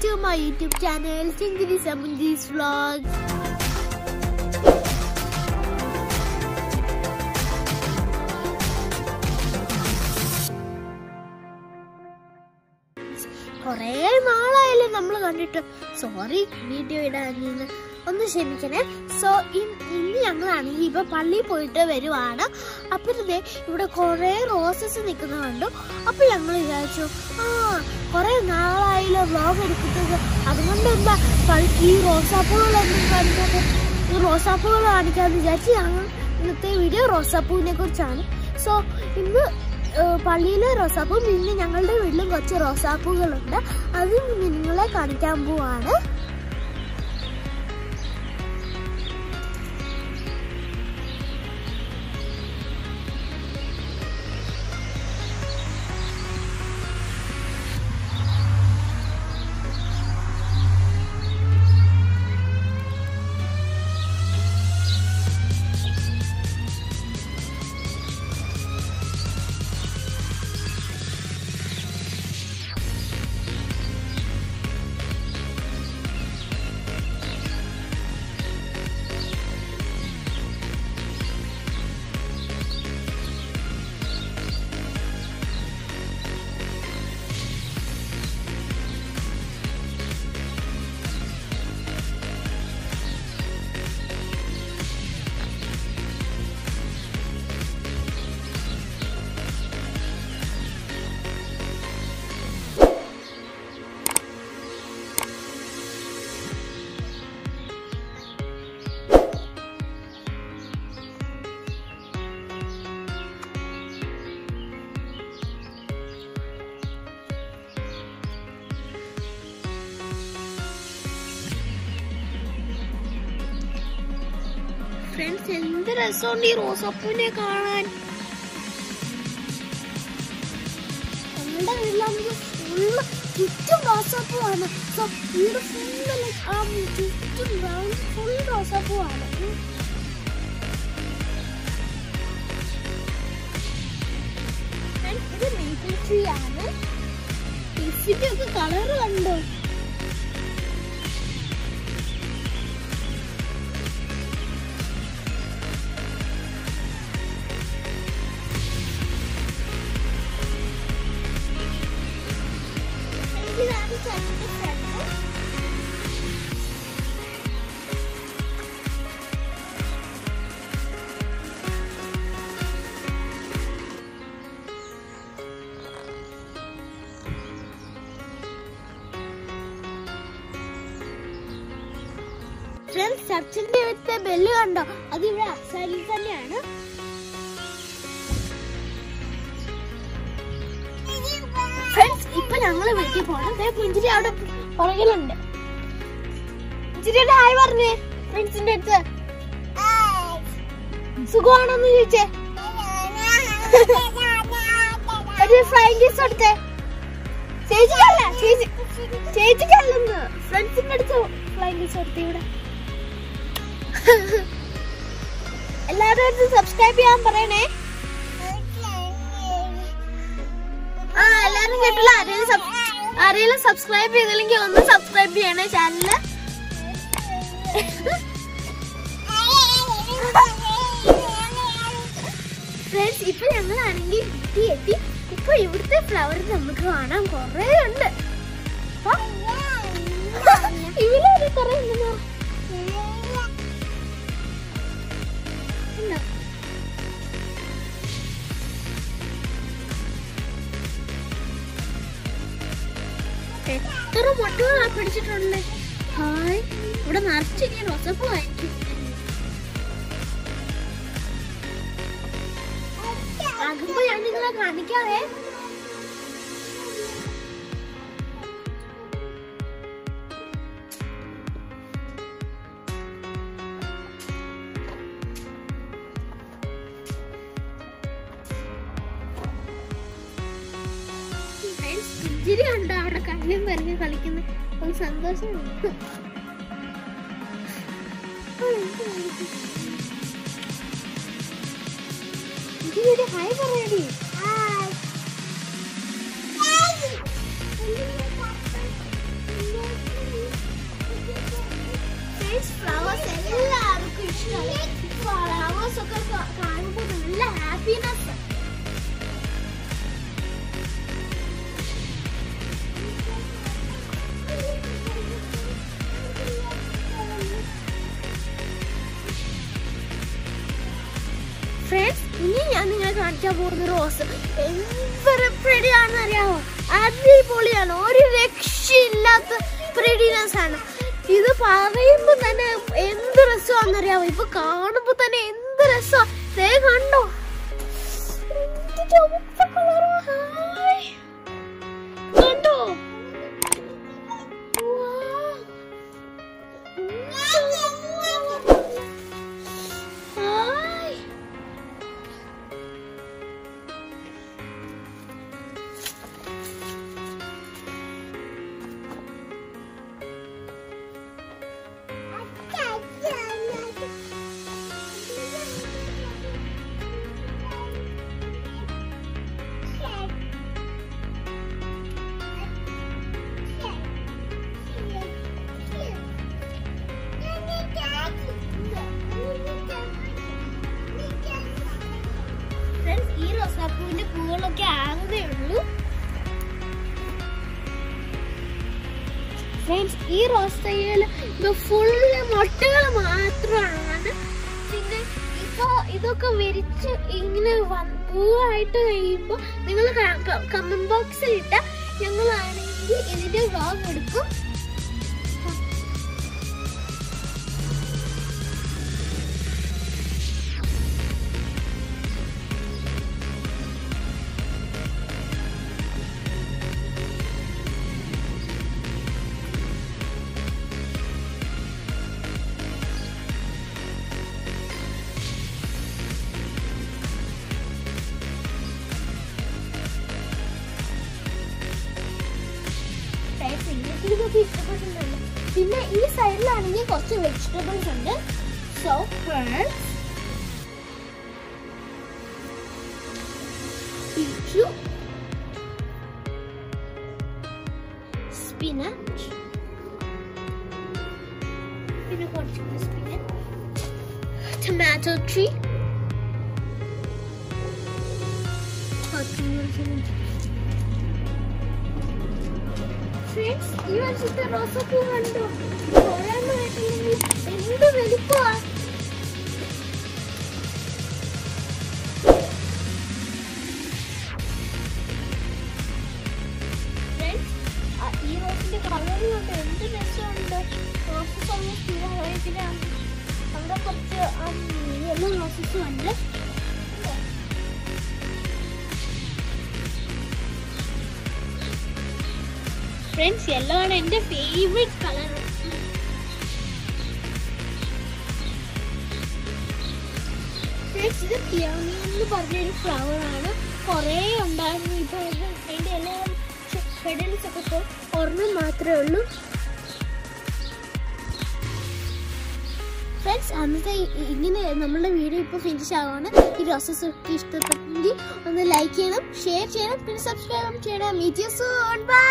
to my YouTube channel, Chingiri Samunji's Vlogs. കുറേ നാളായാലും നമ്മൾ കണ്ടിട്ട് സോറി വീഡിയോ ഇടാനിന്ന് ഒന്ന് ക്ഷമിക്കണേ. സോ ഇന്ന് ഞങ്ങളാണെങ്കിൽ ഇപ്പൊ പള്ളിയിൽ പോയിട്ട് വരുവാണ്. അപ്പം ഇവിടെ കുറേ റോസസ് നിൽക്കുന്ന കണ്ടു. അപ്പൊ ഞങ്ങൾ വിചാരിച്ചു കുറേ നാളായാലും വ്ലോഗ് എടുക്കുന്നത്, അതുകൊണ്ട് എന്താ ഈ റോസാപ്പൂകളൊന്നും കാണിക്കാതെ റോസാപ്പൂകൾ കാണിക്കാന്ന് വിചാരിച്ച് ഞങ്ങൾ ഇന്നത്തെ വീഡിയോ റോസാപ്പൂവിനെ കുറിച്ചാണ്. സോ ഇന്ന് പള്ളിയിലെ റോസാപ്പൂ, പിന്നെ ഞങ്ങളുടെ വീട്ടിലും കുറച്ച് റോസാപ്പൂകളുണ്ട്, അത് നിങ്ങളെ കാണിക്കാൻ പോവാണ്. ഫ്രണ്ട്സ്, എന്ത് രസമുണ്ട് ഈ റോസാപ്പൂവിനെ കാണാൻ. നമ്മുടെ വീട്ടിലാണെങ്കിൽ ഫുള്ള് ചുറ്റും റോസാപ്പൂവാണ്. വീട് ഫുള്ള് ചുറ്റും ഫുൾ റോസാപ്പൂവാണ്. ഇത് മേപ്പിൾ ട്രീ ആണ്. ഇതിന്റെ ഒക്കെ കളറ് കണ്ടോ? ഫ്രണ്ട്സ്, ചർച്ചിന്റെ അടുത്ത ബെല്ല് കണ്ടോ? അത് ഇവിടെ അക്സാലിൽ തന്നെയാണ്. ഫ്രണ്ട്സ്, ഇപ്പൊ ഞങ്ങള് വീട്ടിൽ പോകണം. പുഞ്ചിരി അവിടെ പുറകിലുണ്ട്. പുഞ്ചിരിയുടെ ഹായ് പറഞ്ഞേ ഫ്രണ്ട്സിന്റെ അടുത്ത്. സുഖമാണോന്ന് ചോദിച്ചേ. ഒരു ഫ്ലൈങ് കിസ് കൊടുത്തേ. ചേച്ചിക്കല്ല, ചേച്ചിക്കല്ലെന്ന് ഫ്രണ്ട്സിന്റെ അടുത്ത് ഫ്ലൈങ് കിസ് കൊടുത്തേ. ഇവിടെ എല്ലാവരും സബ്സ്ക്രൈബ് ചെയ്യാൻ പറയണേ. എല്ലാരും കേട്ടില്ല? ആരെങ്കിലും സബ്സ്ക്രൈബ് ചെയ്തില്ലെങ്കിൽ ഒന്ന് സബ്സ്ക്രൈബ് ചെയ്യണേ ചാനല്. ഫ്രണ്ട്സ്, ഇപ്പൊ ഞങ്ങളാണെങ്കിൽ എത്തി. ഇപ്പൊ ഇവിടുത്തെ ഫ്ലവർ നമുക്ക് കാണാൻ കൊറേ ഉണ്ട്. ഇവിടെ കൊറേ ഉണ്ടോ? എത്ര മുട്ടകളാ പിടിച്ചിട്ടുണ്ട്. ഹായ്, ഇവിടെ നിറച്ച് ഇങ്ങനെ റോസപ്പൂ ആയിരിക്കും. ആകുമ്പോ ഞാൻ നിങ്ങളെ കാണിക്കാവേ. പുഞ്ചിരി കണ്ടോ? അവിടെ കല്ലും പറഞ്ഞ് കളിക്കുന്ന ഒരു സന്തോഷമുണ്ട്. ഹായ് പറയടി. കാണിക്കാൻ പോകുന്ന റോസ് എന്തൊരു പ്രെഡിയാണെന്ന് അറിയാമോ? അടിപൊളിയാണ്, ഒരു രക്ഷയില്ലാത്ത പ്രെഡിനെസ് ആണ്. ഇത് പറയുമ്പോ തന്നെ എന്ത് രസമാണെന്നറിയാമോ? ഇപ്പൊ കാണുമ്പോ തന്നെ എന്ത് രസമാ. കണ്ടോ കണ്ടോ? ഈ റോസാപ്പൂവിന്റെ പൂവുകളൊക്കെ ആകുന്നേ ഉള്ളൂ. ഫ്രണ്ട്സ്, ഈ റോസയിൽ ഇപ്പൊ ഫുള്ള് മുട്ടകൾ മാത്രമാണ്. പിന്നെ ഇപ്പൊ ഇതൊക്കെ വിരിച്ച് ഇങ്ങനെ പൂവായിട്ട് കഴിയുമ്പോ നിങ്ങൾ കമന്റ് ബോക്സിൽ ഇട്ട ഞങ്ങളാണെങ്കിൽ ഇതിന്റെ വ്ലോഗ് എടുക്കും. പിന്നെ ഈ സൈഡിലാണെങ്കിൽ കുറച്ച് വെജിറ്റബിൾസ് ഉണ്ട്. സോ സ്പിനച്ച്, പിന്നെ കുറച്ച് സ്പിനച്ച്, ടൊമാറ്റോ ട്രീ, ഫ്രണ്ട്സ്, ഈ വർഷത്തെ റോസാപ്പൂ കണ്ടോ? ഒരെണ്ണമായിട്ടില്ലെങ്കിൽ എന്ത് വലിപ്പമാ. ഫ്രണ്ട്സ്, ഈ റോസിന്റെ കളർ കണ്ടോ? എന്ത് രസമുണ്ട്. റോസസ് പിന്നെ അവിടെ കുറച്ച് യെല്ലോ റോസസും ഉണ്ട്. ഫ്രണ്ട്സ്, യെല്ലോ ആണ് എൻ്റെ ഫേവറേറ്റ് കളർ. ഫ്രണ്ട്സ്, ഇത് പിയോണി എന്ന് പറഞ്ഞൊരു ഫ്ലവർ ആണ്. കുറേ ഉണ്ടായിരുന്നു. ഇപ്പൊ അതിൻ്റെ എല്ലാ പെഡൽസ് ഒക്കെ ഇപ്പോൾ ഒരെണ്ണം മാത്രമേ ഉള്ളൂ. ഫ്രണ്ട്സ്, അന്നത്തെ ഇങ്ങനെ നമ്മളുടെ വീഡിയോ ഇപ്പോൾ ഫിനിഷ് ആവുകയാണ്. ഈ റോസസ് ഒക്കെ ഇഷ്ടപ്പെട്ടെങ്കിൽ ഒന്ന് ലൈക്ക് ചെയ്യണം, ഷെയർ ചെയ്യണം, പിന്നെ സബ്സ്ക്രൈബ് ചെയ്യണം. Meet you soon. ബൈ.